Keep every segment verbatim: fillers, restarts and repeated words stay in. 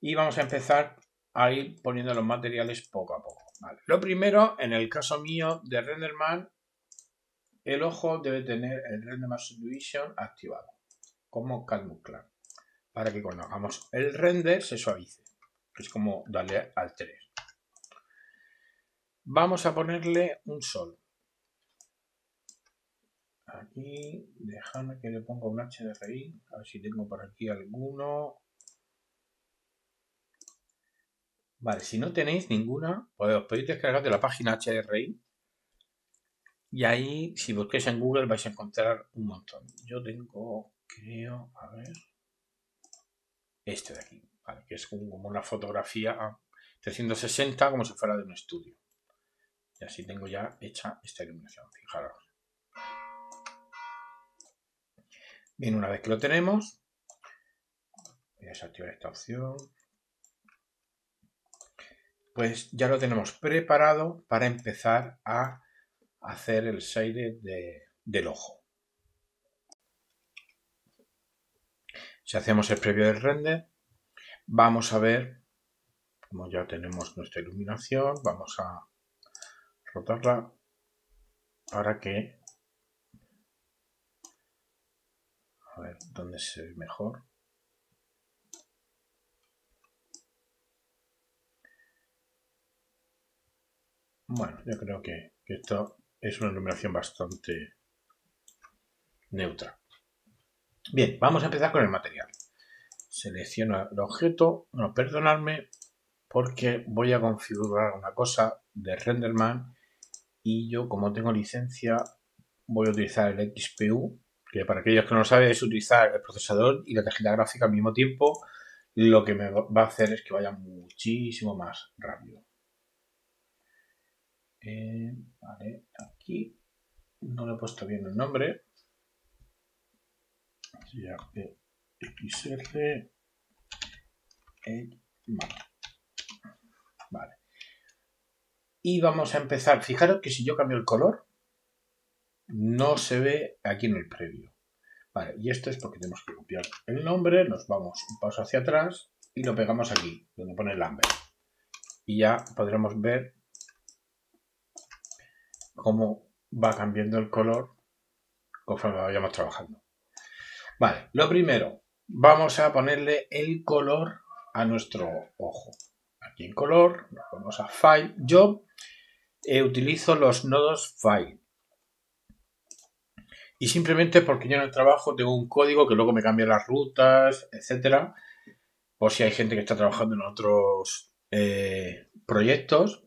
y vamos a empezar a ir poniendo los materiales poco a poco. Vale. Lo primero, en el caso mío de RenderMan, el ojo debe tener el RenderMan Subdivision activado como CalMove, para que cuando hagamos el render se suavice, que es como darle al tres. Vamos a ponerle un sol. Aquí, déjame que le ponga un H D R I, a ver si tengo por aquí alguno. Vale, si no tenéis ninguna, pues os podéis descargar de la página H D R I y ahí, si busquéis en Google, vais a encontrar un montón. Yo tengo, creo, a ver, este de aquí, vale, que es como una fotografía a trescientos sesenta, como si fuera de un estudio. Y así tengo ya hecha esta iluminación, fijaros. Bien, una vez que lo tenemos, voy a desactivar esta opción. Pues ya lo tenemos preparado para empezar a hacer el shade de, del ojo. Si hacemos el previo del render, vamos a ver, como ya tenemos nuestra iluminación, vamos a rotarla para que, a ver dónde se ve mejor. Bueno, yo creo que, que esto es una iluminación bastante neutra. Bien, vamos a empezar con el material. Selecciono el objeto, no, perdonadme, porque voy a configurar una cosa de RenderMan y yo, como tengo licencia, voy a utilizar el X P U, que para aquellos que no lo saben es utilizar el procesador y la tarjeta gráfica al mismo tiempo. Lo que me va a hacer es que vaya muchísimo más rápido. Eh, vale, aquí no le he puesto bien el nombre. Ya que X R Vale. Y vamos a empezar. Fijaros que si yo cambio el color, no se ve aquí en el previo. Vale, y esto es porque tenemos que copiar el nombre, nos vamos un paso hacia atrás y lo pegamos aquí, donde pone Lambert. Y ya podremos ver cómo va cambiando el color conforme vayamos trabajando. Vale, lo primero, vamos a ponerle el color a nuestro ojo. Aquí en color, nos vamos a File. Yo eh, utilizo los nodos File. Y simplemente porque yo en el trabajo tengo un código que luego me cambia las rutas, etcétera. Por si hay gente que está trabajando en otros eh, proyectos.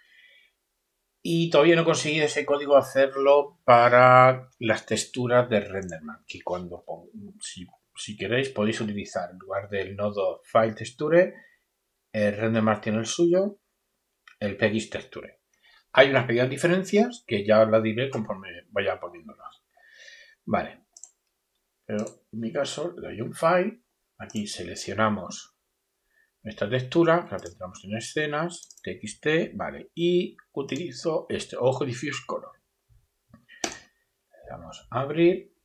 Y todavía no he conseguido ese código hacerlo para las texturas de RenderMan. Que cuando, si, si queréis, podéis utilizar en lugar del nodo File Texture, el RenderMan tiene el suyo, el P X Texture. Hay unas pequeñas diferencias que ya os las diré conforme vaya poniéndolas. Vale. Pero en mi caso le doy un File. Aquí seleccionamos nuestra textura, que la tendremos en escenas, T X T, vale, y utilizo este Ojo Diffuse Color. Le damos a abrir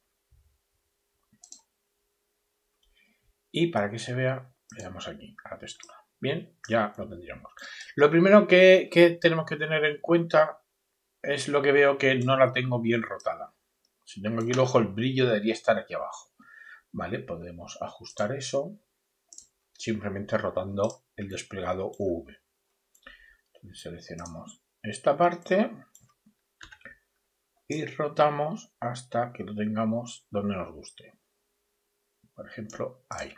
y para que se vea le damos aquí a la textura. Bien, ya lo tendríamos. Lo primero que, que tenemos que tener en cuenta es lo que veo que no la tengo bien rotada. Si tengo aquí el ojo, el brillo debería estar aquí abajo. Vale, podemos ajustar eso simplemente rotando el desplegado U V. Entonces seleccionamos esta parte y rotamos hasta que lo tengamos donde nos guste. Por ejemplo, ahí.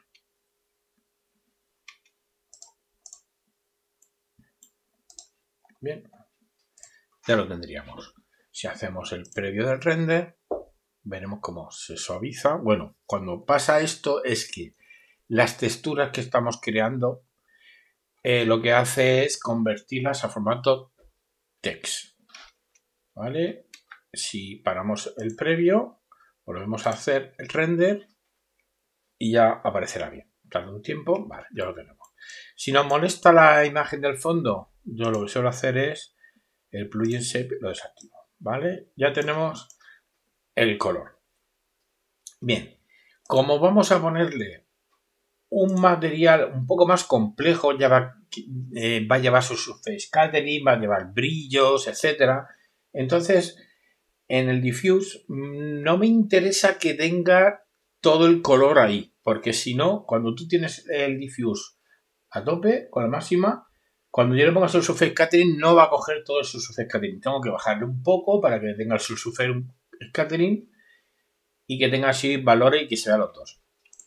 Bien, ya lo tendríamos. Si hacemos el previo del render, veremos cómo se suaviza. Bueno, cuando pasa esto es que las texturas que estamos creando eh, lo que hace es convertirlas a formato text. ¿Vale? Si paramos el previo, volvemos a hacer el render y ya aparecerá bien. Tarda un tiempo, vale, ya lo tenemos. Si nos molesta la imagen del fondo, yo lo que suelo hacer es el plugin shape lo desactivo, ¿vale? Ya tenemos el color. Bien, como vamos a ponerle un material un poco más complejo, ya va, eh, va a llevar su surface scattering, va a llevar brillos, etcétera. Entonces, en el diffuse no me interesa que tenga todo el color ahí, porque si no, cuando tú tienes el diffuse a tope, con la máxima, cuando yo le ponga su surface scattering no va a coger todo el surface scattering. Tengo que bajarle un poco para que tenga el surface scattering y que tenga así valores y que se vea los dos.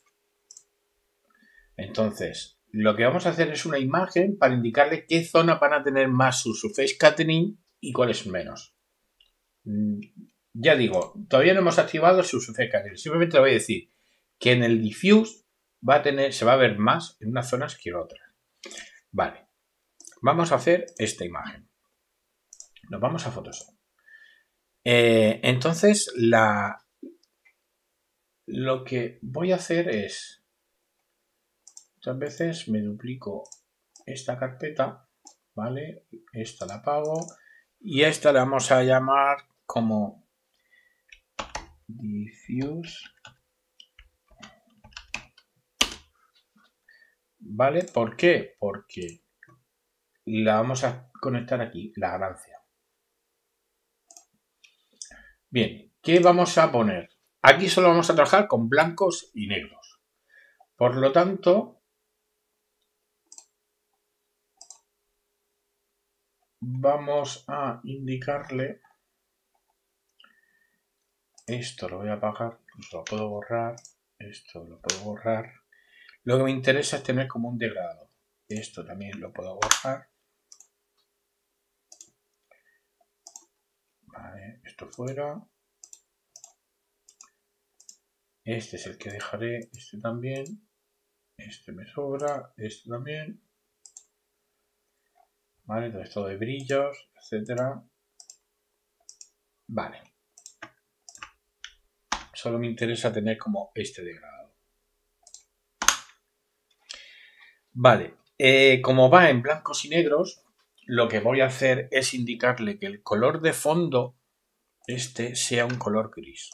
Entonces, lo que vamos a hacer es una imagen para indicarle qué zonas van a tener más su surface scattering y cuáles menos. Ya digo, todavía no hemos activado su surface scattering. Simplemente le voy a decir que en el diffuse va a tener, se va a ver más en unas zonas que en otras. Vale. Vamos a hacer esta imagen. Nos vamos a Photoshop. Eh, entonces, la, lo que voy a hacer es... Muchas veces me duplico esta carpeta, ¿vale? Esta la apago y a esta la vamos a llamar como diffuse, ¿vale? ¿Por qué? Porque la vamos a conectar aquí, la ganancia. Bien, ¿qué vamos a poner? Aquí solo vamos a trabajar con blancos y negros. Por lo tanto, vamos a indicarle, esto lo voy a apagar, lo puedo borrar, esto lo puedo borrar. Lo que me interesa es tener como un degradado. Esto también lo puedo borrar. Vale, esto fuera. Este es el que dejaré, este también. Este me sobra, este también. Vale, todo esto de brillos, etcétera. Vale. Solo me interesa tener como este degradado. Vale, eh, como va en blancos y negros, lo que voy a hacer es indicarle que el color de fondo, este, sea un color gris.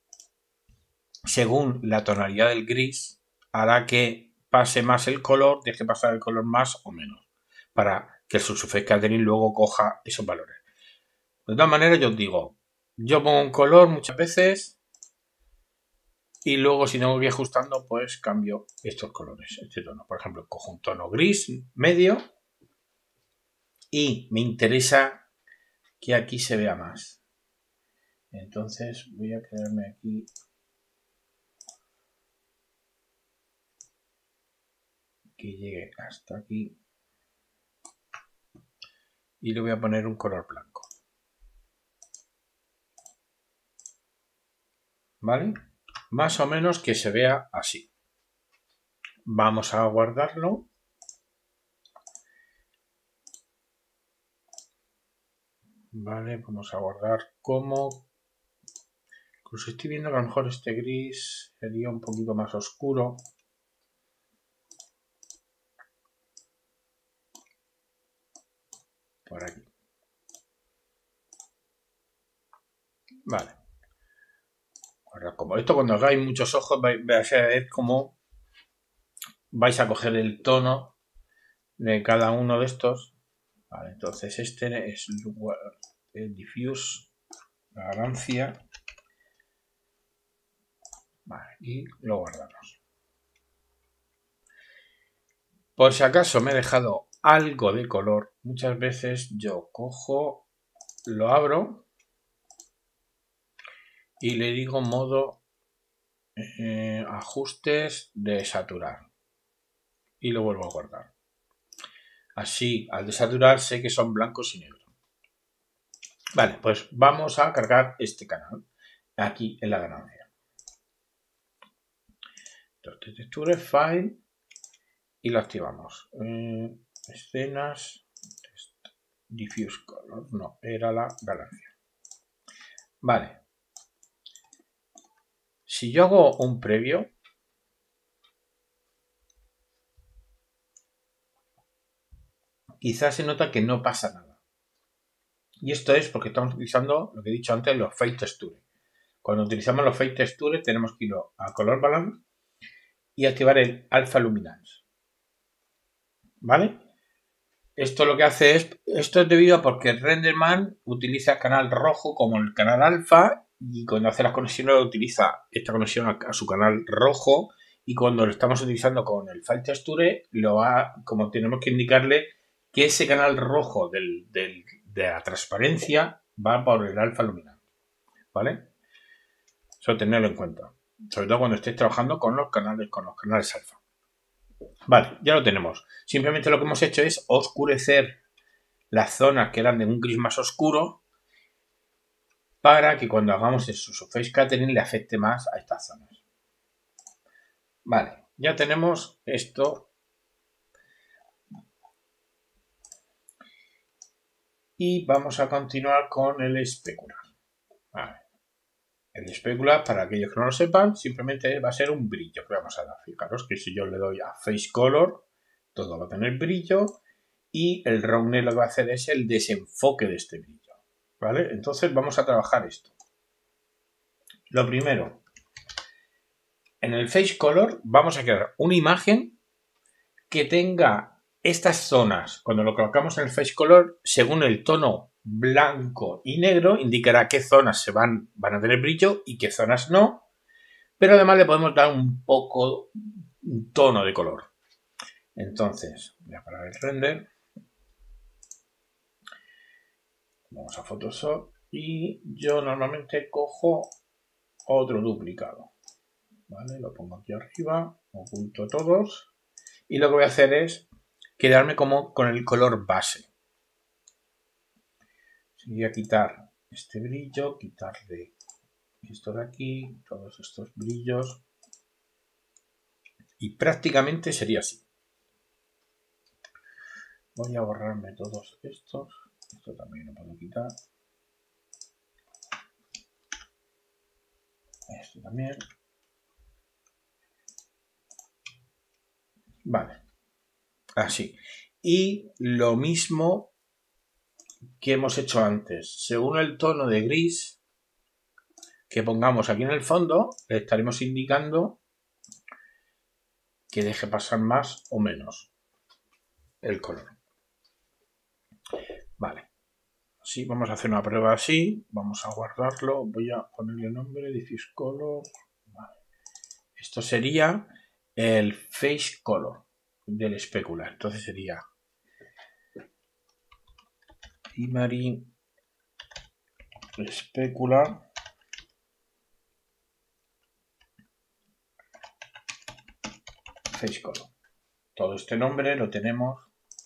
Según la tonalidad del gris, hará que pase más el color, deje pasar el color más o menos, para que el surface scattering luego coja esos valores. De todas maneras, yo os digo, yo pongo un color muchas veces y luego si tengo que ir ajustando, pues cambio estos colores, este tono. Por ejemplo, cojo un tono gris medio y me interesa que aquí se vea más. Entonces voy a crearme aquí que llegue hasta aquí y le voy a poner un color blanco. ¿Vale? Más o menos que se vea así. Vamos a guardarlo. Vale, vamos a guardar como... Incluso estoy viendo que a lo mejor este gris sería un poquito más oscuro. Por aquí. Vale. Ahora, como esto cuando hagáis muchos ojos vais a ver cómo vais a coger el tono de cada uno de estos. Vale, entonces este es el diffuse, la ganancia. Vale, y lo guardamos. Por si acaso me he dejado algo de color, muchas veces yo cojo, lo abro y le digo modo eh, ajustes de saturar y lo vuelvo a guardar. Así, al desaturar sé que son blancos y negros. Vale, pues vamos a cargar este canal aquí en la ganancia. Entonces, texture, file y lo activamos. Eh, escenas, diffuse color, no, era la ganancia. Vale. Si yo hago un previo, quizás se nota que no pasa nada. Y esto es porque estamos utilizando lo que he dicho antes, los Fade Texture. Cuando utilizamos los Fade Texture tenemos que ir a Color Balance y activar el Alpha Luminance. ¿Vale? Esto lo que hace es, esto es debido a porque el RenderMan utiliza el canal rojo como el canal alfa y cuando hace las conexiones utiliza esta conexión a, a su canal rojo y cuando lo estamos utilizando con el File Texture, lo va, como tenemos que indicarle que ese canal rojo del, del, de la transparencia va por el Alpha Luminance. ¿Vale? Eso tenerlo en cuenta. Sobre todo cuando estéis trabajando con los canales, con los canales alfa. Vale, ya lo tenemos. Simplemente lo que hemos hecho es oscurecer las zonas que eran de un gris más oscuro para que cuando hagamos el Surface Catering le afecte más a estas zonas. Vale, ya tenemos esto. Y vamos a continuar con el especular. Vale. El especular, para aquellos que no lo sepan, simplemente va a ser un brillo que vamos a dar. Fijaros que si yo le doy a Face Color, todo va a tener brillo y el roughness lo que va a hacer es el desenfoque de este brillo. ¿Vale? Entonces vamos a trabajar esto. Lo primero, en el Face Color vamos a crear una imagen que tenga estas zonas. Cuando lo colocamos en el Face Color, según el tono blanco y negro, indicará qué zonas se van, van a tener brillo y qué zonas no. Pero además le podemos dar un poco un tono de color. Entonces, voy a parar el render. Vamos a Photoshop y yo normalmente cojo otro duplicado. ¿Vale? Lo pongo aquí arriba, oculto todos y lo que voy a hacer es quedarme como con el color base. Voy a quitar este brillo, quitarle esto de aquí, todos estos brillos y prácticamente sería así. Voy a borrarme todos estos, esto también lo puedo quitar, esto también. Vale, así. Y lo mismo que hemos hecho antes. Según el tono de gris que pongamos aquí en el fondo, le estaremos indicando que deje pasar más o menos el color. Vale. Así, vamos a hacer una prueba así. Vamos a guardarlo. Voy a ponerle nombre, diffuse color. Vale. Esto sería el face color del especular. Entonces sería primary specular face color. Todo este nombre lo tenemos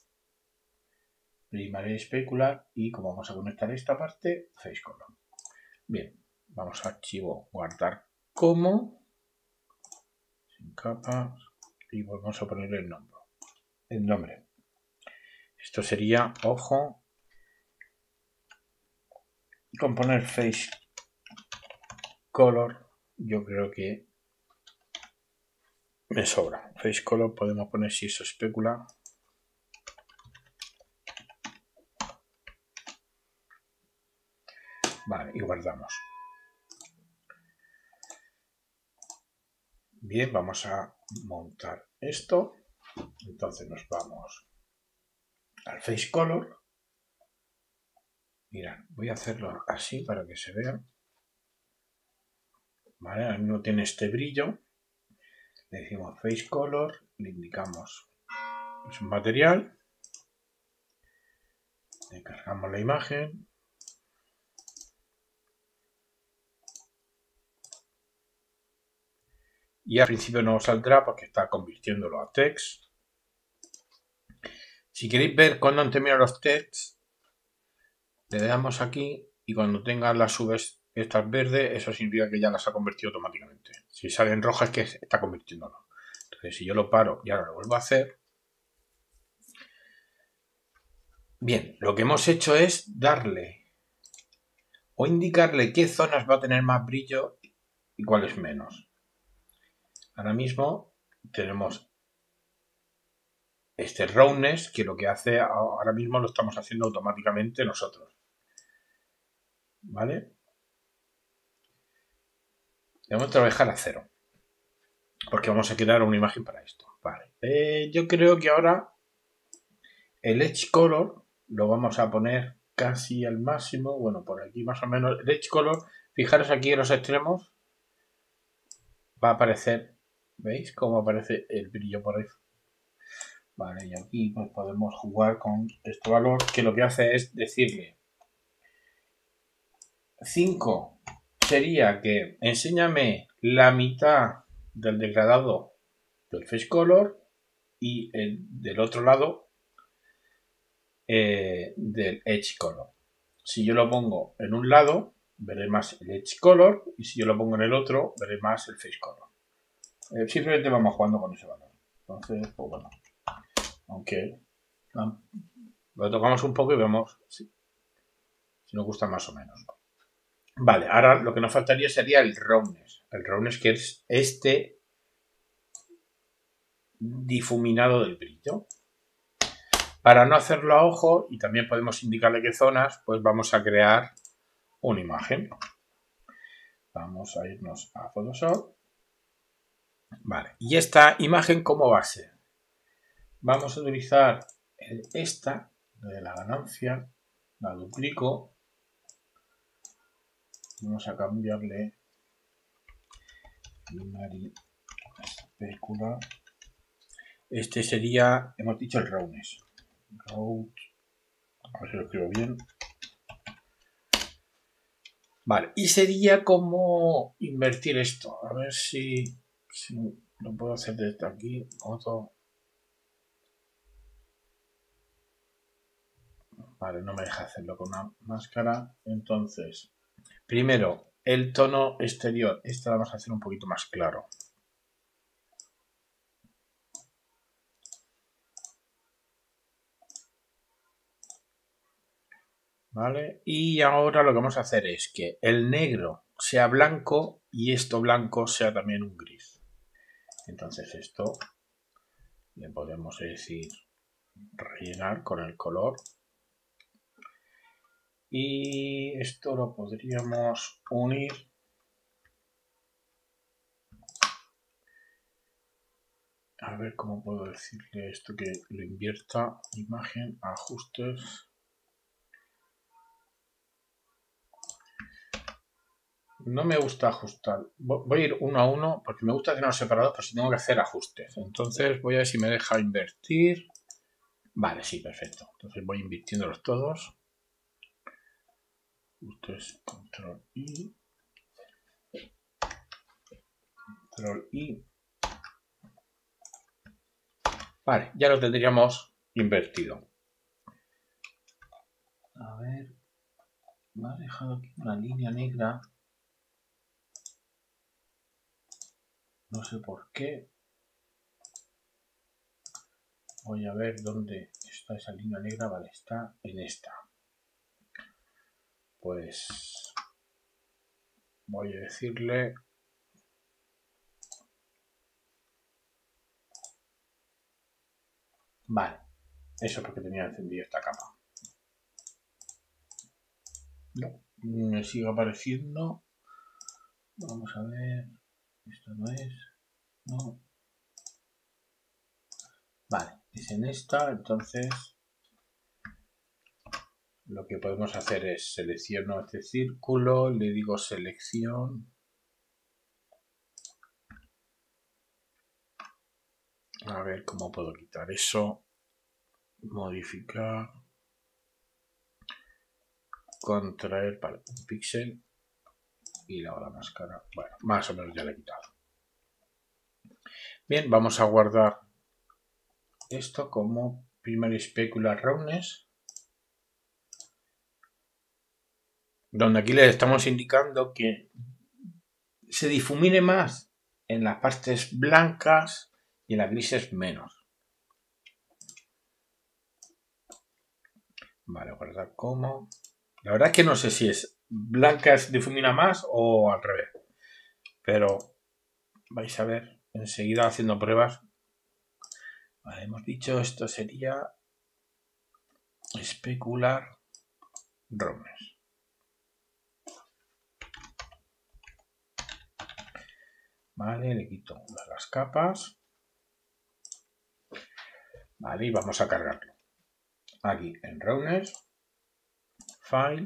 primary specular y como vamos a conectar esta parte, face color. Bien, vamos a archivo, guardar como, sin capas y vamos a poner el nombre. El nombre. Esto sería ojo. Con poner face color, yo creo que me sobra. Face color podemos poner si eso especula. Vale, y guardamos. Bien, vamos a montar esto. Entonces nos vamos al face color. Mirad, voy a hacerlo así para que se vea. Vale, no tiene este brillo. Le decimos face color, le indicamos es un material. Le cargamos la imagen. Y al principio no saldrá porque está convirtiéndolo a text. Si queréis ver cuándo han terminado los texts, le damos aquí y cuando tenga las subes estas verdes, eso significa que ya las ha convertido automáticamente. Si salen rojas es que está convirtiéndolo. Entonces si yo lo paro y ahora lo vuelvo a hacer. Bien, lo que hemos hecho es darle o indicarle qué zonas va a tener más brillo y cuáles menos. Ahora mismo tenemos este roughness que lo que hace ahora mismo lo estamos haciendo automáticamente nosotros. ¿Vale? Debemos trabajar a cero. porque vamos a crear una imagen para esto. Vale. Eh, yo creo que ahora el Edge Color lo vamos a poner casi al máximo. Bueno, por aquí más o menos. El Edge Color, fijaros aquí en los extremos, va a aparecer, ¿veis cómo aparece el brillo por ahí? Vale, y aquí pues podemos jugar con este valor, que lo que hace es decirle cinco sería que enséñame la mitad del degradado del face color y el, del otro lado eh, del edge color. Si yo lo pongo en un lado, veré más el edge color, y si yo lo pongo en el otro, veré más el face color. Eh, simplemente vamos jugando con ese valor. Entonces, pues bueno, aunque no, lo tocamos un poco y vemos si, si nos gusta más o menos. Vale, ahora lo que nos faltaría sería el roughness. El roughness, que es este difuminado del brillo. Para no hacerlo a ojo, y también podemos indicarle qué zonas, pues vamos a crear una imagen. Vamos a irnos a Photoshop. Vale, y esta imagen, ¿cómo va a ser? Vamos a utilizar esta de la ganancia, la duplico. Vamos a cambiarle especula. Este sería, hemos dicho el roughness. Rough, a ver si lo escribo bien. Vale, y sería como invertir esto. A ver si, si lo puedo hacer desde aquí. Otro. Vale, no me deja hacerlo con una máscara. Entonces, primero, el tono exterior. Este lo vamos a hacer un poquito más claro. ¿Vale? Y ahora lo que vamos a hacer es que el negro sea blanco y esto blanco sea también un gris. Entonces esto le podemos decir rellenar con el color. Y esto lo podríamos unir. A ver cómo puedo decirle esto que lo invierta. Imagen, ajustes. No me gusta ajustar. Voy a ir uno a uno porque me gusta tenerlos separados, pero si tengo que hacer ajustes. Entonces voy a ver si me deja invertir. Vale, sí, perfecto. Entonces voy invirtiéndolos todos. Ajustes, control I. Control I. Vale, ya lo tendríamos invertido. A ver. Me ha dejado aquí una línea negra. No sé por qué. Voy a ver dónde está esa línea negra. Vale, está en esta. Pues voy a decirle... Vale, eso es porque tenía encendido esta capa. No, me sigue apareciendo. Vamos a ver. Esto no es. No. Vale, es en esta, entonces lo que podemos hacer es selecciono este círculo, le digo selección. A ver cómo puedo quitar eso. Modificar. Contraer para un píxel. Y le hago la máscara. Bueno, más o menos ya le he quitado. Bien, vamos a guardar esto como Primary Specular Roughness. Donde aquí le estamos indicando que se difumine más en las partes blancas y en las grises menos. Vale, guardar como. La verdad es que no sé si es blanca se difumina más o al revés. Pero vais a ver enseguida haciendo pruebas. Vale, hemos dicho esto sería Specular Roughness. Vale, le quito una de las capas. Vale, y vamos a cargarlo. Aquí en Roughness, File.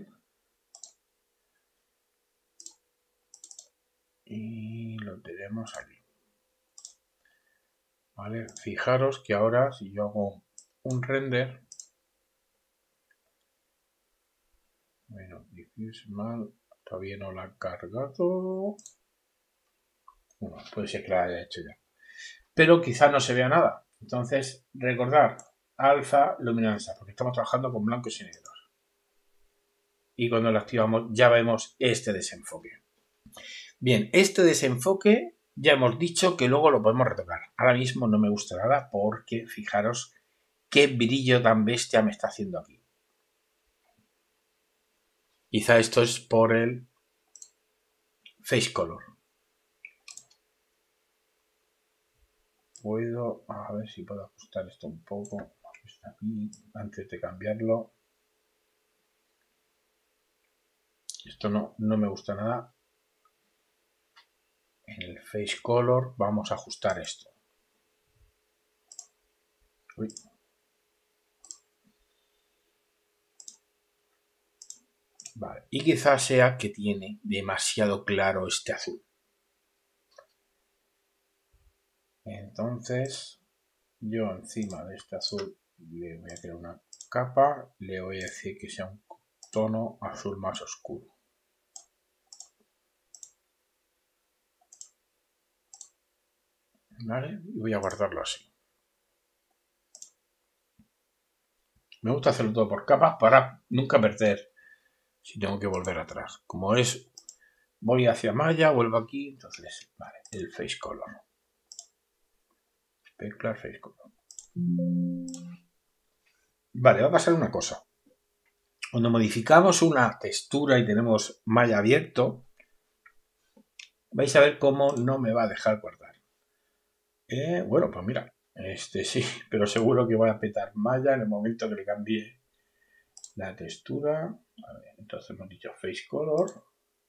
Y lo tenemos aquí. Vale, fijaros que ahora si yo hago un render, bueno, diffuse mal, todavía no la ha cargado. Bueno, puede ser que la haya hecho ya. Pero quizás no se vea nada. Entonces, recordar, alza luminanza, porque estamos trabajando con blancos y negros. Y cuando lo activamos ya vemos este desenfoque. Bien, este desenfoque ya hemos dicho que luego lo podemos retocar. Ahora mismo no me gusta nada porque fijaros qué brillo tan bestia me está haciendo aquí. Quizá esto es por el face color. Puedo, a ver si puedo ajustar esto un poco. Está aquí, antes de cambiarlo. Esto no, no me gusta nada. En el face color vamos a ajustar esto. Uy. Vale, y quizás sea que tiene demasiado claro este azul. Entonces, yo encima de este azul le voy a crear una capa, le voy a decir que sea un tono azul más oscuro. Vale, y voy a guardarlo así. Me gusta hacerlo todo por capas para nunca perder si tengo que volver atrás. Como es, voy hacia Maya, vuelvo aquí, entonces, vale, el face color. Specular face color. Vale, va a pasar una cosa. Cuando modificamos una textura y tenemos Maya abierto, vais a ver cómo no me va a dejar guardar. Eh, bueno, pues mira, este sí, pero seguro que voy a petar Maya en el momento que le cambie la textura. A ver, entonces hemos dicho face color.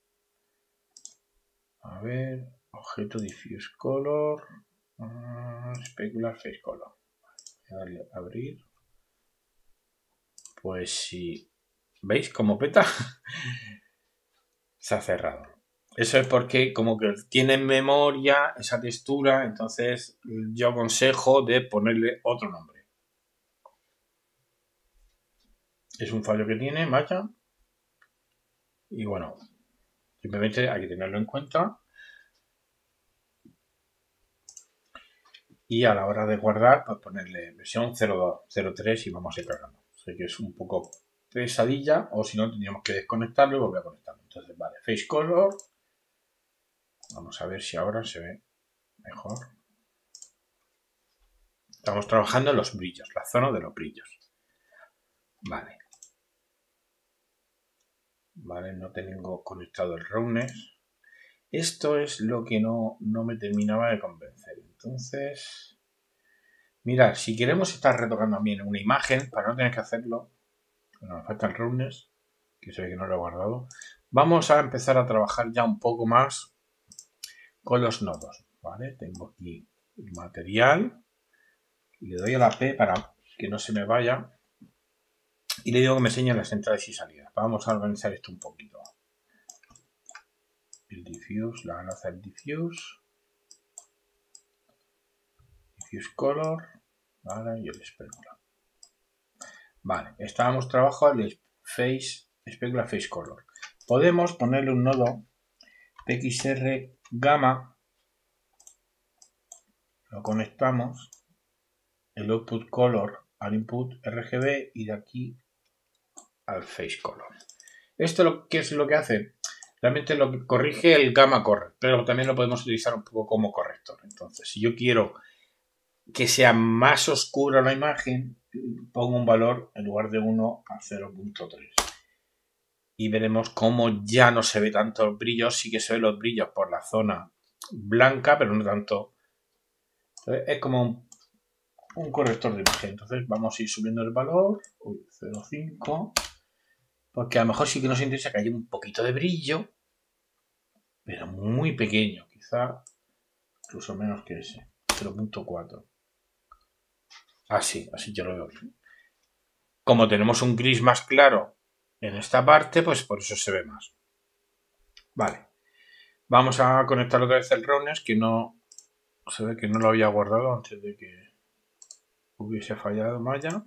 A ver, objeto diffuse color. Uh, specular face color. Voy a darle a abrir. Pues si veis cómo peta, se ha cerrado. Eso es porque como que tiene en memoria esa textura, entonces yo aconsejo de ponerle otro nombre. Es un fallo que tiene Maya. Y bueno, simplemente hay que tenerlo en cuenta. Y a la hora de guardar, pues ponerle versión cero dos, cero tres y vamos a ir cargando. Sé que es un poco pesadilla, o si no, tendríamos que desconectarlo y volver a conectarlo. Entonces, vale, face color. Vamos a ver si ahora se ve mejor. Estamos trabajando en los brillos, la zona de los brillos. Vale. Vale, no tengo conectado el roughness. Esto es lo que no, no me terminaba de convencer. Entonces, mirad, si queremos estar retocando también una imagen, para no tener que hacerlo, bueno, me falta el roughness, que se ve que no lo he guardado, vamos a empezar a trabajar ya un poco más con los nodos. Vale, tengo aquí el material, le doy a la P para que no se me vaya y le digo que me enseñe las entradas y salidas. Vamos a organizar esto un poquito. El diffuse, la van a hacer diffuse, diffuse color, vale, y el specular. Vale, estábamos trabajando el face, specular face color. Podemos ponerle un nodo P X R gamma, lo conectamos, el output color al input R G B y de aquí al face color. Esto lo que es lo que hace, realmente lo que corrige el gamma corrector, pero también lo podemos utilizar un poco como corrector. Entonces, si yo quiero que sea más oscura la imagen, pongo un valor en lugar de uno a cero punto tres. Y veremos cómo ya no se ve tanto el brillo, sí que se ven los brillos por la zona blanca, pero no tanto. Entonces, es como un, un corrector de imagen. Entonces vamos a ir subiendo el valor, uy, cero punto cinco, porque a lo mejor sí que nos interesa que haya un poquito de brillo, pero muy pequeño, quizá incluso menos que ese, cero punto cuatro. Así, así ya lo veo bien. Como tenemos un gris más claro en esta parte, pues por eso se ve más. Vale. Vamos a conectar otra vez el roughness, que no se ve que no lo había guardado antes de que hubiese fallado Maya.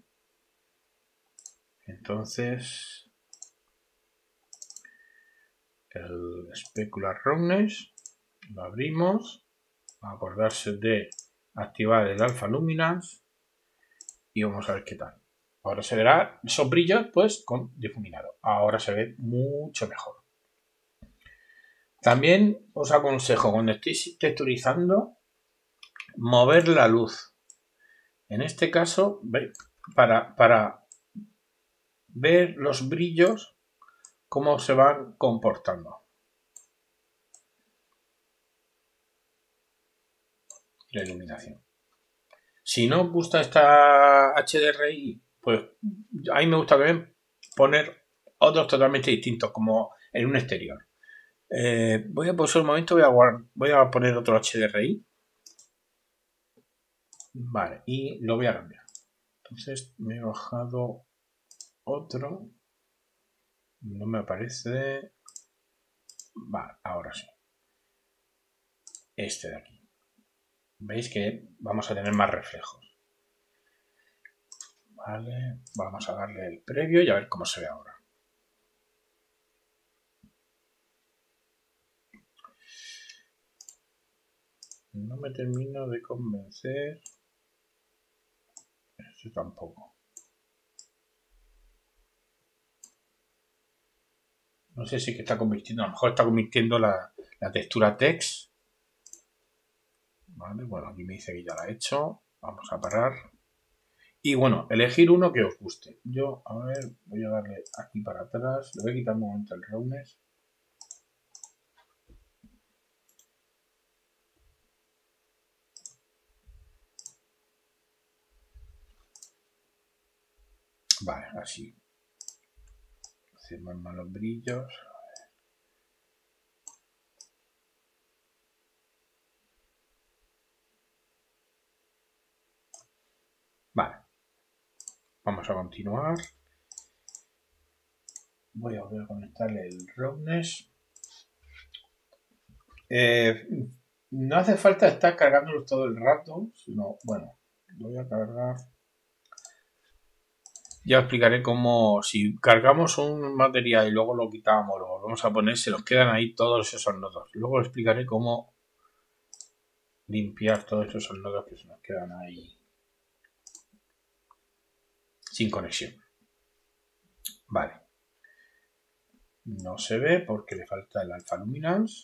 Entonces, el specular roughness lo abrimos. A acordarse de activar el alfa luminance y vamos a ver qué tal. Ahora se verá esos brillos pues con difuminado. Ahora se ve mucho mejor. También os aconsejo cuando estéis texturizando mover la luz. En este caso, ¿veis? Para, para ver los brillos cómo se van comportando. La iluminación. Si no os gusta esta H D R I, pues a mí me gusta también poner otros totalmente distintos, como en un exterior. Eh, voy a por un momento, voy a, guardar, voy a poner otro H D R I. Vale, y lo voy a cambiar. Entonces me he bajado otro. No me aparece. Vale, ahora sí. Este de aquí. Veis que vamos a tener más reflejos. Vale, vamos a darle el previo y a ver cómo se ve ahora. No me termino de convencer. Este tampoco. No sé si que está convirtiendo, a lo mejor está convirtiendo la, la textura text. Vale, bueno, aquí me dice que ya la he hecho. Vamos a parar. Y bueno, elegir uno que os guste. Yo, a ver, voy a darle aquí para atrás. Le voy a quitar un momento el roughness. Vale, así. Hacemos más los brillos. Vale. Vamos a continuar. Voy a volver a conectarle el roughness. Eh, no hace falta estar cargándolo todo el rato, sino, bueno, lo voy a cargar. Ya os explicaré cómo, si cargamos un material y luego lo quitamos, lo volvemos a poner, se nos quedan ahí todos esos nodos. Luego os explicaré cómo limpiar todos esos nodos que se nos quedan ahí sin conexión. Vale. No se ve porque le falta el alfa luminance.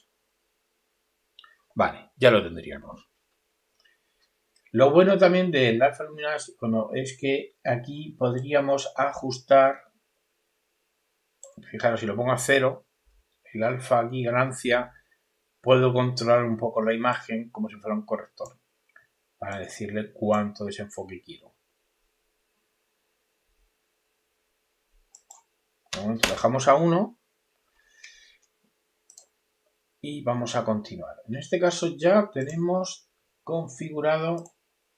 Vale, ya lo tendríamos. Lo bueno también del alfa luminance bueno, es que aquí podríamos ajustar, fijaros, si lo pongo a cero, el alfa aquí ganancia, puedo controlar un poco la imagen como si fuera un corrector para decirle cuánto desenfoque quiero. De momento dejamos a uno y vamos a continuar. En este caso ya tenemos configurado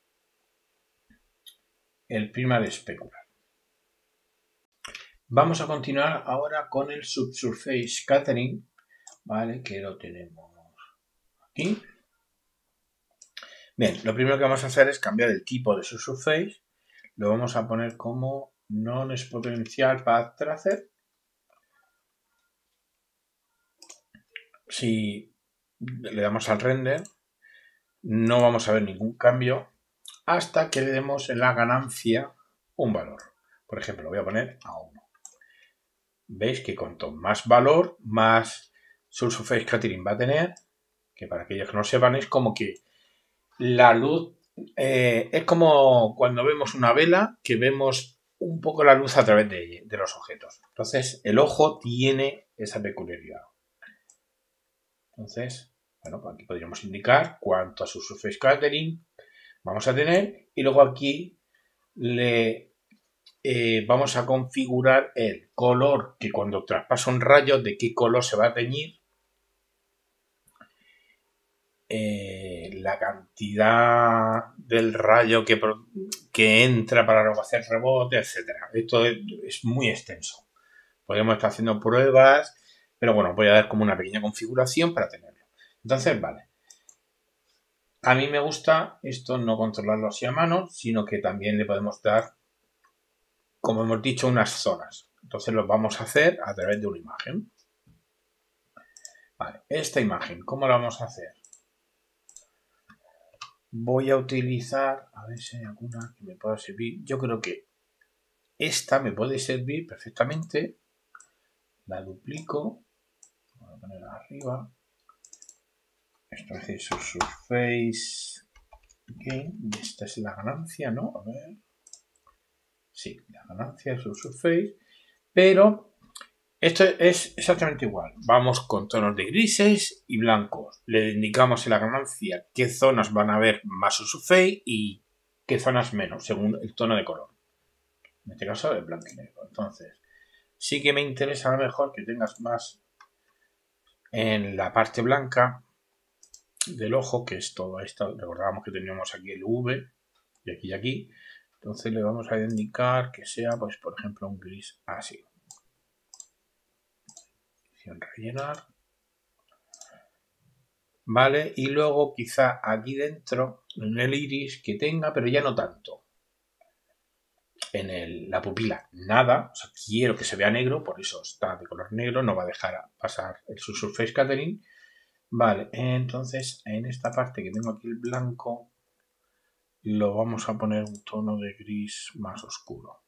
el primer specular. Vamos a continuar ahora con el subsurface scattering, ¿vale? Que lo tenemos aquí. Bien, lo primero que vamos a hacer es cambiar el tipo de subsurface. Lo vamos a poner como non-exponential path tracer. Si le damos al render, no vamos a ver ningún cambio hasta que le demos en la ganancia un valor. Por ejemplo, lo voy a poner a uno. Veis que cuanto más valor, más subsurface scattering va a tener, que para aquellos que no sepan es como que la luz eh, es como cuando vemos una vela que vemos un poco la luz a través de, de los objetos. Entonces el ojo tiene esa peculiaridad. Entonces, bueno, pues aquí podríamos indicar cuánto a subsurface scattering vamos a tener y luego aquí le eh, vamos a configurar el color que cuando traspasa un rayo de qué color se va a teñir eh, la cantidad del rayo que, que entra para luego hacer rebote, etcétera. Esto es, es muy extenso. Podemos estar haciendo pruebas, pero bueno, voy a dar como una pequeña configuración para tenerlo. Entonces, vale. A mí me gusta esto no controlarlo así a mano, sino que también le podemos dar, como hemos dicho, unas zonas. Entonces lo vamos a hacer a través de una imagen. Vale, esta imagen, ¿cómo la vamos a hacer? Voy a utilizar, a ver si hay alguna que me pueda servir. Yo creo que esta me puede servir perfectamente. La duplico. Voy a ponerla arriba. Esto es decir, surface gain. Y esta es la ganancia, ¿no? A ver. Sí, la ganancia es surface. Pero esto es exactamente igual. Vamos con tonos de grises y blancos. Le indicamos en la ganancia qué zonas van a haber más surface y qué zonas menos, según el tono de color. En este caso es blanco y negro. Entonces, sí que me interesa a lo mejor que tengas más en la parte blanca del ojo, que es todo esto. Recordábamos que teníamos aquí el V y aquí y aquí. Entonces le vamos a indicar que sea, pues por ejemplo, un gris así. Rellenar. Vale, y luego quizá aquí dentro, en el iris, que tenga, pero ya no tanto. En el, la pupila, nada. O sea, quiero que se vea negro, por eso está de color negro, no va a dejar pasar el surface scattering. Vale, entonces en esta parte que tengo aquí el blanco, lo vamos a poner un tono de gris más oscuro.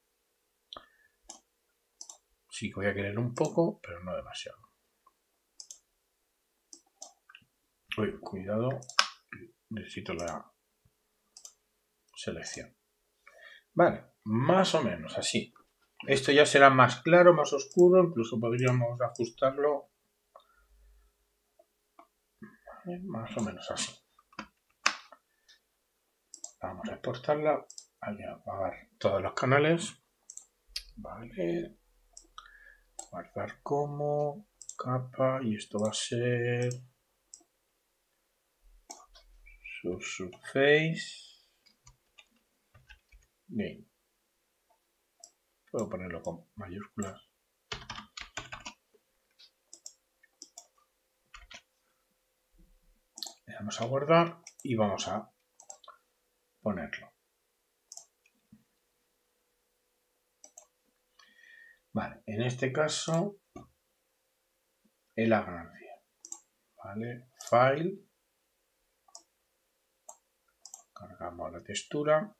Sí que voy a querer un poco, pero no demasiado. Uy, cuidado, necesito la selección. Vale, más o menos así. Esto ya será más claro, más oscuro, incluso podríamos ajustarlo ¿vale? Más o menos así. Vamos a exportarla, voy a apagar todos los canales. Vale, guardar como capa y esto va a ser su surface gain. Puedo ponerlo con mayúsculas. Le damos a guardar y vamos a ponerlo. Vale, en este caso es la ganancia. Vale, file. Cargamos la textura.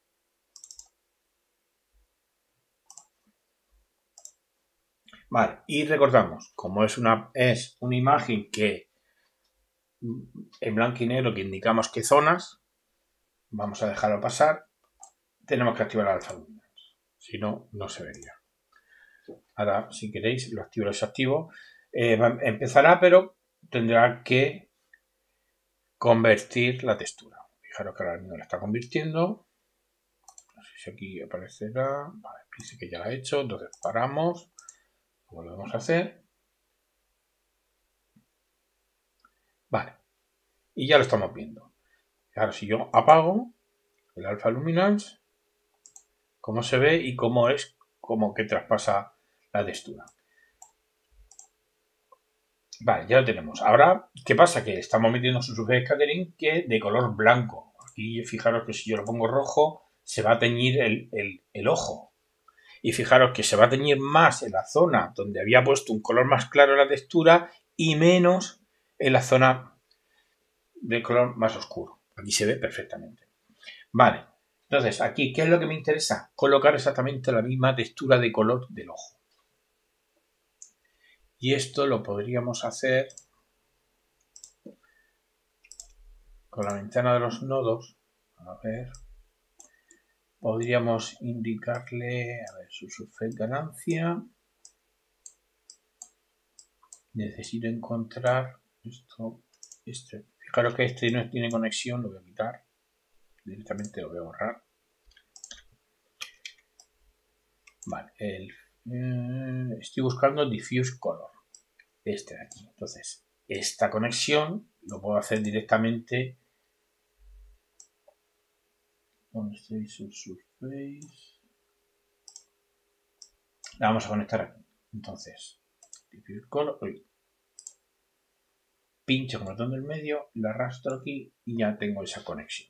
Vale, y recordamos, como es una, es una imagen que en blanco y negro que indicamos qué zonas, vamos a dejarlo pasar, tenemos que activar el alfa luminance, si no, no se vería. Ahora, si queréis, lo activo o lo desactivo. Eh, empezará, pero tendrá que convertir la textura. Fijaros que ahora mismo la está convirtiendo. No sé si aquí aparecerá. Vale, dice que ya la ha hecho, entonces paramos. Lo volvemos a hacer. Vale. Y ya lo estamos viendo. Ahora, si yo apago el alfa luminance, cómo se ve y cómo es como que traspasa la textura. Vale, ya lo tenemos. Ahora, ¿qué pasa? Que estamos metiendo su surface scattering que de color blanco. Aquí fijaros que si yo lo pongo rojo, se va a teñir el, el, el ojo. Y fijaros que se va a teñir más en la zona donde había puesto un color más claro en la textura y menos en la zona de color más oscuro. Aquí se ve perfectamente. Vale, entonces aquí, ¿qué es lo que me interesa? Colocar exactamente la misma textura de color del ojo. Y esto lo podríamos hacer con la ventana de los nodos. A ver, podríamos indicarle, a ver, su surface ganancia. Necesito encontrar esto, este. Fijaros que este no tiene conexión, lo voy a quitar. Directamente lo voy a borrar. Vale, el, eh, estoy buscando diffuse color. Este de aquí. Entonces, esta conexión lo puedo hacer directamente con este subsurface. La vamos a conectar aquí. Entonces, pincho con el botón del medio, la arrastro aquí y ya tengo esa conexión.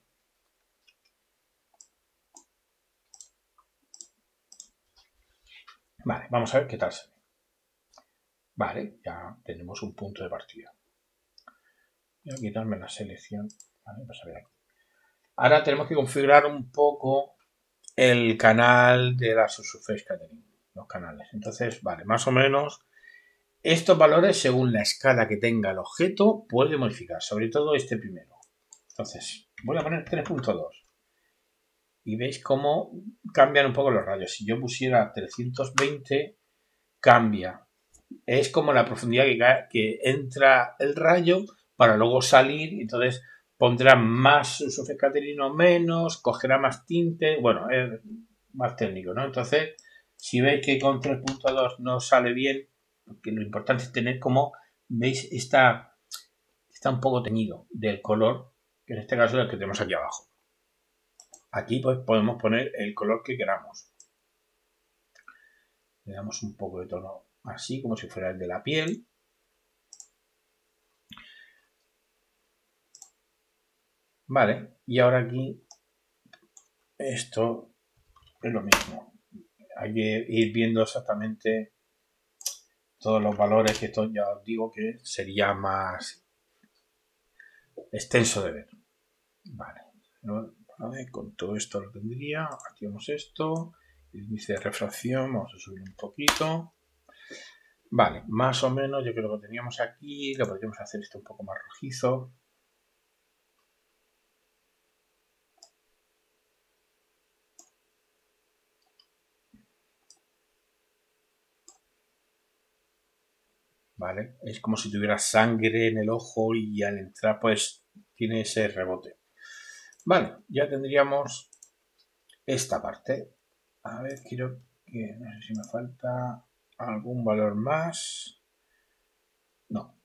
Vale, vamos a ver qué tal se ve. Vale, ya tenemos un punto de partida. Voy a quitarme la selección. Vale, vamos a ver aquí. Ahora tenemos que configurar un poco el canal de la Subsurface Catering, los canales. Entonces, vale, más o menos estos valores, según la escala que tenga el objeto, puede modificar, sobre todo este primero. Entonces, voy a poner tres punto dos. Y veis cómo cambian un poco los rayos. Si yo pusiera trescientos veinte, cambia. Es como la profundidad que, que entra el rayo para luego salir. Entonces pondrá más Subsurface Catering o menos, cogerá más tinte. Bueno, es más técnico, ¿no? Entonces, si veis que con tres punto dos no sale bien, porque lo importante es tener como, veis, está, está un poco teñido del color, que en este caso es el que tenemos aquí abajo. Aquí pues podemos poner el color que queramos. Le damos un poco de tono así, como si fuera el de la piel. Vale, y ahora aquí esto es lo mismo. Hay que ir viendo exactamente todos los valores, que esto ya os digo que sería más extenso de ver. Vale, vale, con todo esto lo tendría. Activamos esto. El índice de refracción, vamos a subir un poquito. Vale, más o menos yo creo que lo teníamos aquí. Lo podríamos hacer esto un poco más rojizo. ¿Vale? Es como si tuviera sangre en el ojo y al entrar pues tiene ese rebote. Vale, ya tendríamos esta parte. A ver, quiero que, no sé si me falta algún valor más. No.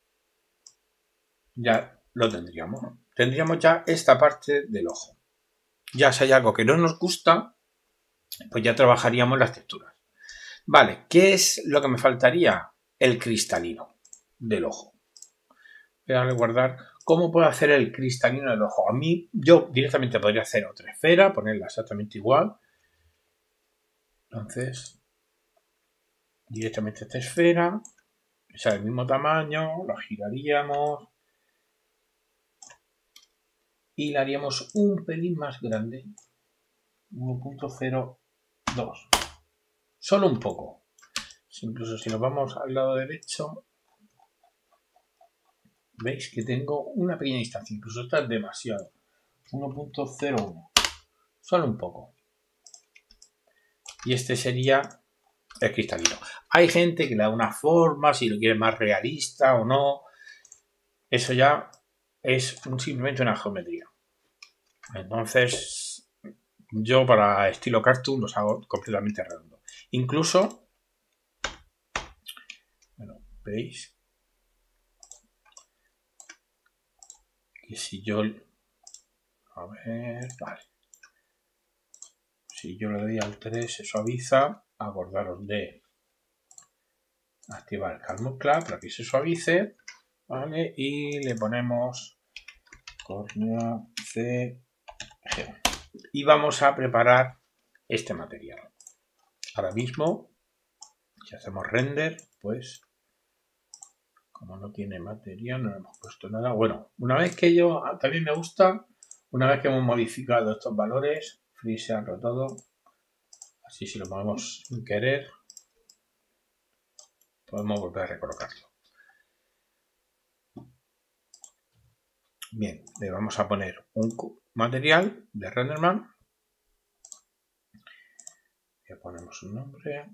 Ya lo tendríamos. Tendríamos ya esta parte del ojo. Ya si hay algo que no nos gusta, pues ya trabajaríamos las texturas. Vale, ¿qué es lo que me faltaría? El cristalino del ojo. Voy a darle a guardar. ¿Cómo puedo hacer el cristalino del ojo? A mí, yo directamente podría hacer otra esfera, ponerla exactamente igual. Entonces, directamente esta esfera, que sea del mismo tamaño, lo giraríamos y la haríamos un pelín más grande, uno punto cero dos. Solo un poco. Incluso si nos vamos al lado derecho, veis que tengo una pequeña distancia, incluso está demasiado. uno punto cero uno. Solo un poco. Y este sería el cristalino. Hay gente que le da una forma, si lo quiere más realista o no. Eso ya es simplemente una geometría. Entonces, yo para estilo cartoon los hago completamente redondos. Incluso, bueno, veis que si yo, a ver, vale. Si yo le doy al tres, se suaviza. Acordaros de activar el Calm Club para que se suavice, ¿vale? Y le ponemos córnea C G. Y vamos a preparar este material. Ahora mismo, si hacemos render, pues como no tiene material, no le hemos puesto nada. Bueno, una vez que yo, también me gusta, una vez que hemos modificado estos valores, frisearlo todo, así si lo movemos sin querer, podemos volver a recolocarlo. Bien, le vamos a poner un material de RenderMan. Le ponemos un nombre.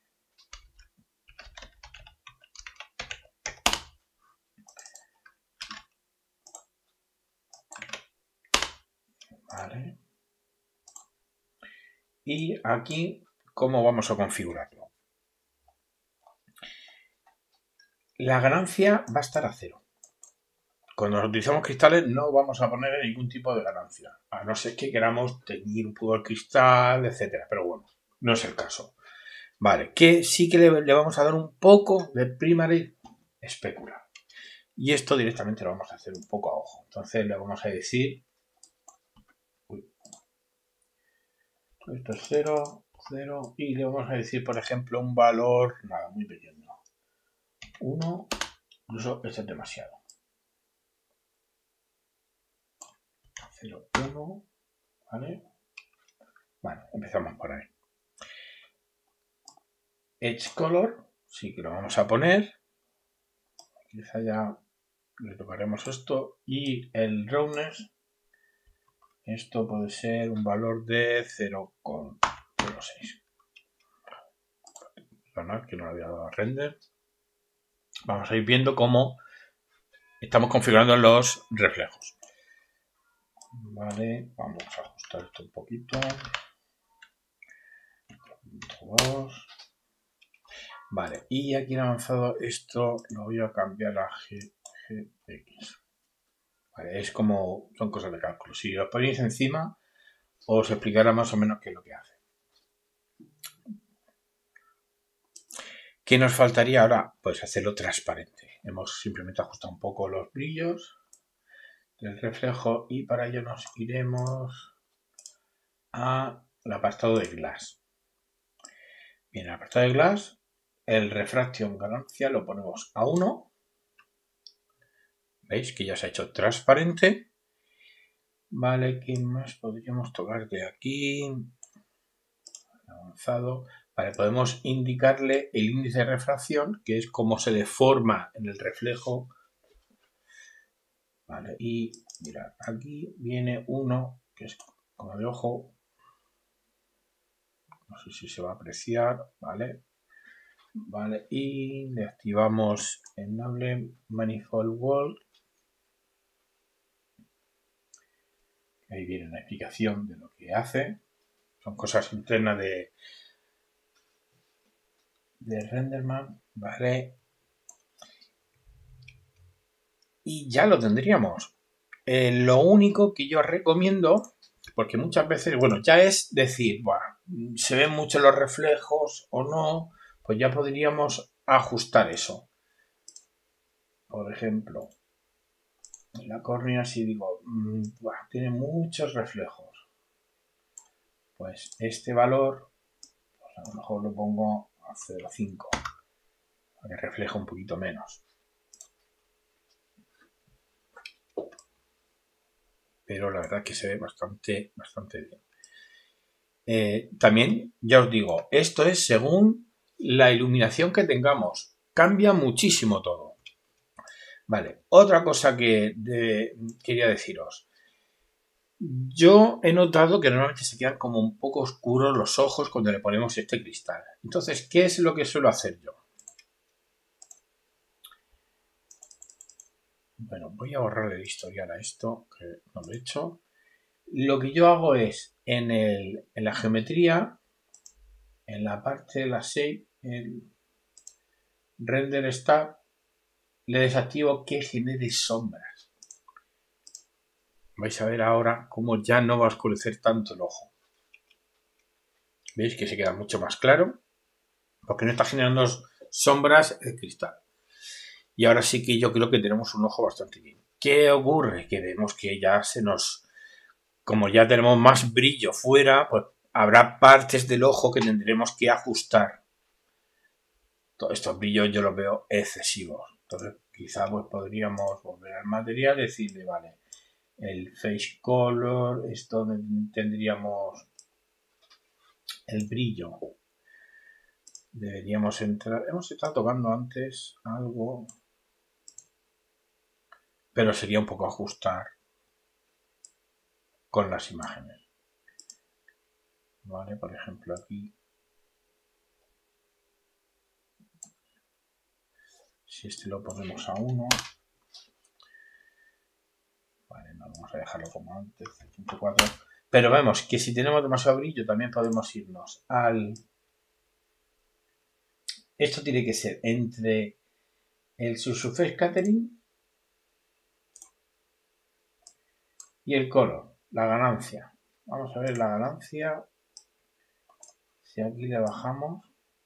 Vale. Y aquí, ¿cómo vamos a configurarlo? La ganancia va a estar a cero. cuando utilizamos cristales no vamos a poner ningún tipo de ganancia, a no ser que queramos teñir un poco el cristal, etcétera. Pero bueno, no es el caso. Vale, que sí que le, le vamos a dar un poco de primary specular. Y esto directamente lo vamos a hacer un poco a ojo. Entonces le vamos a decir... Uy, esto es cero, cero. Y le vamos a decir, por ejemplo, un valor... Nada, muy pequeño. uno. Incluso este es demasiado. cero, uno. ¿Vale? Bueno, empezamos por ahí. Edge Color, sí que lo vamos a poner. Quizá ya le tocaremos esto. Y el Roughness, esto puede ser un valor de cero coma cero seis. Perdonad que no le había dado a render. Vamos a ir viendo cómo estamos configurando los reflejos. Vale, vamos a ajustar esto un poquito. dos. Vale, y aquí en avanzado esto lo voy a cambiar a G G X. Vale, es como, son cosas de cálculo. Si os ponéis encima, os explicará más o menos qué es lo que hace. ¿Qué nos faltaría ahora? Pues hacerlo transparente. Hemos simplemente ajustado un poco los brillos del reflejo y para ello nos iremos al apartado de Glass. Bien, en el apartado de Glass, el Refraction ganancia lo ponemos a uno. ¿Veis que ya se ha hecho transparente? Vale, ¿qué más podríamos tocar de aquí? Avanzado. Vale, podemos indicarle el índice de refracción, que es cómo se deforma en el reflejo. Vale, y mirad, aquí viene uno, que es como de ojo. No sé si se va a apreciar, ¿vale? Vale, y le activamos Enable Manifold Wall. Ahí viene una explicación de lo que hace. Son cosas internas de, de Renderman, ¿vale? Y ya lo tendríamos. Eh, lo único que yo recomiendo, porque muchas veces, bueno, ya es decir, bueno, se ven mucho los reflejos o no, pues ya podríamos ajustar eso. Por ejemplo, la córnea, si digo, mmm, bueno, tiene muchos reflejos, pues este valor, pues a lo mejor lo pongo a cero coma cinco, para que refleje un poquito menos. Pero la verdad que se ve bastante, bastante bien. Eh, también, ya os digo, esto es según la iluminación que tengamos. Cambia muchísimo todo. Vale, otra cosa que de, quería deciros. Yo he notado que normalmente se quedan como un poco oscuros los ojos cuando le ponemos este cristal. Entonces, ¿qué es lo que suelo hacer yo? Bueno, voy a borrar el historial a esto, que no lo he hecho. Lo que yo hago es, en, el, en la geometría, en la parte de la shape, el render star, le desactivo que genere sombras. Vais a ver ahora cómo ya no va a oscurecer tanto el ojo. ¿Veis que se queda mucho más claro? Porque no está generando sombras el cristal. Y ahora sí que yo creo que tenemos un ojo bastante bien. ¿Qué ocurre? Que vemos que ya se nos... Como ya tenemos más brillo fuera, pues habrá partes del ojo que tendremos que ajustar. Todos estos brillos yo los veo excesivos. Entonces quizá pues podríamos volver al material y decirle, vale, el face color es donde tendríamos el brillo. Deberíamos entrar... Hemos estado tocando antes algo... Pero sería un poco ajustar con las imágenes. Vale, por ejemplo aquí. Si este lo ponemos a uno. Vale, no, vamos a dejarlo como antes, punto cuatro. Pero vemos que si tenemos demasiado brillo también podemos irnos al... Esto tiene que ser entre el Surface Scattering Y el color, la ganancia. Vamos a ver la ganancia. Si aquí le bajamos,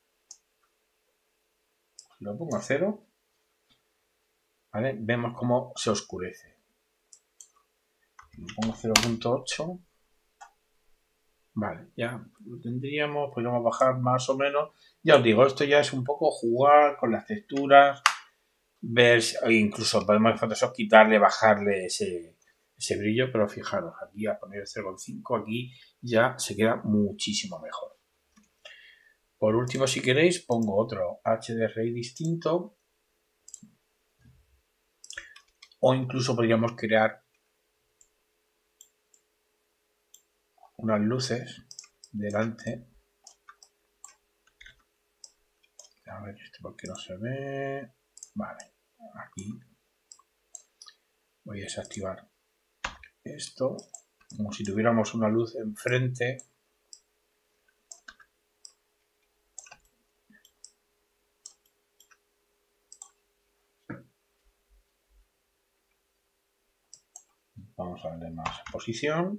lo pongo a cero, ¿vale? Vemos cómo se oscurece. Si lo pongo a cero punto ocho, vale, ya lo tendríamos, podríamos bajar más o menos. Ya os digo, esto ya es un poco jugar con las texturas, ver, incluso podemos en Photoshop quitarle, bajarle ese, ese brillo, pero fijaros, aquí a poner el cero coma cinco, aquí ya se queda muchísimo mejor. Por último, si queréis, pongo otro H D R I distinto, o incluso podríamos crear unas luces delante. A ver esto porque no se ve. Vale, aquí voy a desactivar esto, como si tuviéramos una luz enfrente. Vamos a darle más posición.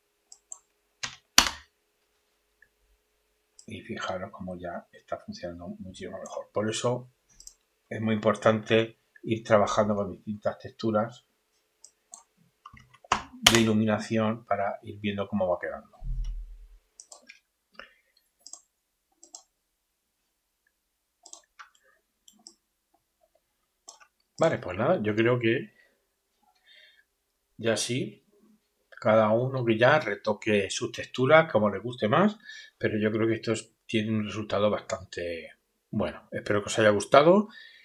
Y fijaros cómo ya está funcionando muchísimo mejor. Por eso es muy importante ir trabajando con distintas texturas de iluminación para ir viendo cómo va quedando. Vale, pues nada, yo creo que ya sí, cada uno que ya retoque sus texturas como le guste más, pero yo creo que esto tiene un resultado bastante bueno. Espero que os haya gustado